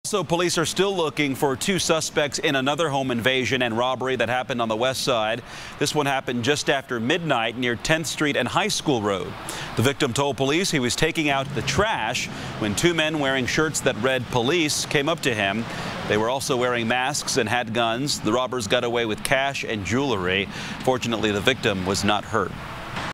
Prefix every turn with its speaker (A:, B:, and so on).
A: So police are still looking for two suspects in another home invasion and robbery that happened on the west side. This one happened just after midnight near 10th Street and High School Road. The victim told police he was taking out the trash when two men wearing shirts that read police came up to him. They were also wearing masks and had guns. The robbers got away with cash and jewelry. Fortunately, the victim was not hurt.